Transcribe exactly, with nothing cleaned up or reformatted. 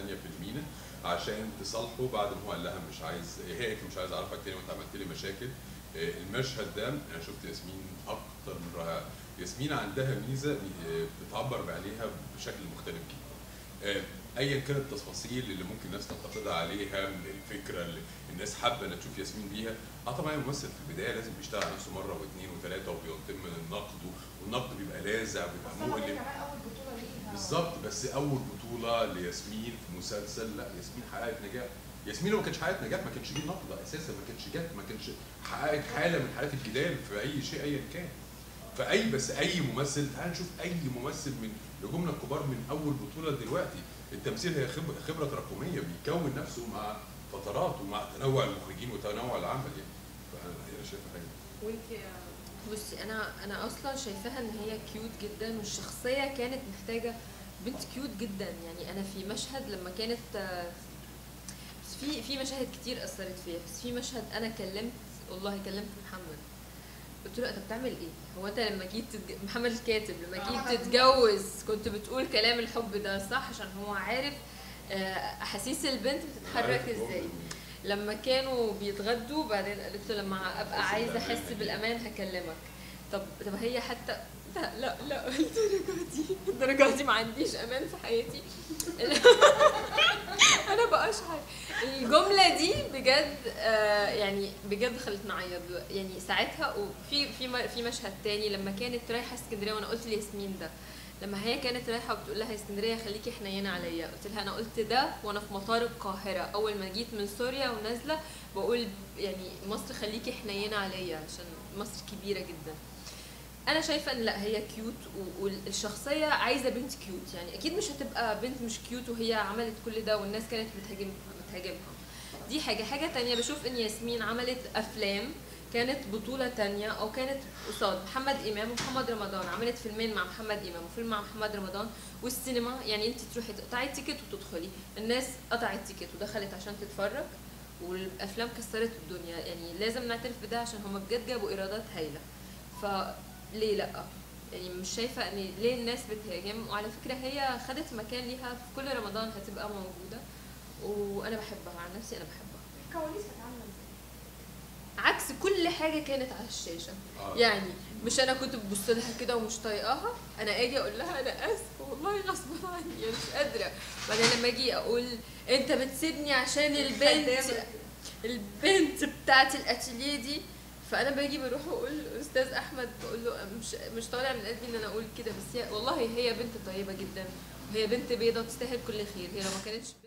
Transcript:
تانية في المينا عشان تصالحه بعد ما هو قال لها مش عايز، هي قالت له مش عايز اعرفك تاني وانت عملت لي مشاكل. المشهد ده انا شفت ياسمين اكتر من رائعه. ياسمين عندها ميزه بتعبر عليها بشكل مختلف جدا. ايا كانت التفاصيل اللي ممكن الناس تنتقدها عليها، الفكره اللي الناس حابه انها تشوف ياسمين بيها، اه طبعا الممثل في البدايه لازم بيشتغل على نفسه مره واثنين وثلاثه وبيتم من النقد، والنقد بيبقى لاذع بيبقى مؤلم. بالظبط، بس اول بطوله لياسمين في مسلسل، لا ياسمين حققت نجاح. ياسمين لو ما كانتش حققت نجاح ما كانش جه نقد اساسا، ما كانش جت ما كانش حققت حاله من حالات الجدال في اي شيء ايا كان. فاي بس اي ممثل، تعال نشوف اي ممثل من نجومنا الكبار من اول بطوله دلوقتي، التمثيل هي خبره تراكميه بيكون نفسه مع فترات ومع تنوع المخرجين وتنوع العمل يعني. فانا شايفه حاجه. وانت بصي، انا انا اصلا شايفاها ان هي كيوت جدا، والشخصيه كانت محتاجه بنت كيوت جدا. يعني انا في مشهد لما كانت في في مشاهد كتير اثرت فيا، بس في مشهد انا كلمت، والله كلمت محمد قلت له انت بتعمل ايه؟ هو انت لما جيت تتج... محمد الكاتب لما جيت تتجوز كنت بتقول كلام الحب ده صح؟ عشان هو عارف احاسيس البنت بتتحرك ازاي. لما كانوا بيتغدوا بعدين قالت له لما ابقى عايزه احس بالامان هكلمك. طب طب هي حتى لا لا لا الدرجه دي الدرجه دي ما عنديش امان في حياتي. انا بقشعر الجمله دي بجد، آه يعني بجد خلتني اعيط يعني ساعتها. وفي في في مشهد تاني لما كانت رايحه اسكندريه، وانا قلت لياسمين ده لما هي كانت رايحه وبتقول لها اسكندريه خليكي حنينه عليا، قلت لها انا قلت ده وانا في مطار القاهره اول ما جيت من سوريا ونازله بقول يعني مصر خليكي حنينه عليا عشان مصر كبيره جدا. انا شايفه ان لا هي كيوت، والشخصيه عايزه بنت كيوت. يعني اكيد مش هتبقى بنت مش كيوت وهي عملت كل ده والناس كانت بتهاجم بتهاجمها. دي حاجه حاجه تانية بشوف ان ياسمين عملت افلام كانت بطوله تانية او كانت قصاد محمد امام ومحمد رمضان. عملت فيلمين مع محمد امام وفيلم مع محمد رمضان. والسينما يعني انت تروحي تقطعي تيكت وتدخلي، الناس قطعت تيكت ودخلت عشان تتفرج، والافلام كسرت الدنيا. يعني لازم نعترف بده عشان هم بجد جابوا ايرادات هايله. ف ليه لا؟ يعني مش شايفه ان ليه الناس بتهاجم. وعلى فكره هي خدت مكان ليها في كل رمضان هتبقى موجوده، وانا بحبها عن نفسي، انا بحبها. الكواليس كانت عامله ازاي؟ عكس كل حاجه كانت على الشاشه. آه. يعني مش انا كنت ببص لها كده ومش طايقاها، انا اجي اقول لها انا اسفه والله غصب عني انا مش قادره. بعدين لما اجي اقول انت بتسيبني عشان البنت البنت بتاعت الاتيليه دي، فانا باجي بروح اقول استاذ احمد بقول له مش مش طالع من قلبي ان انا اقول كده، بس هي والله هي بنت طيبه جدا، وهي بنت بيضه تستاهل كل خير. هي لو ما كانتش